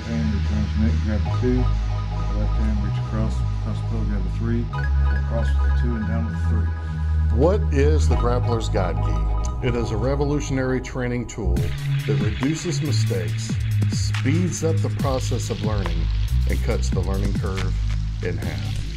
hand, reach around his neck, grab the 2. The left hand, reach across the pillow, grab the 3. Pull across with the 2 and down with the 3. What is the Grapplers Guide Gi? It is a revolutionary training tool that reduces mistakes, speeds up the process of learning, and cuts the learning curve in half.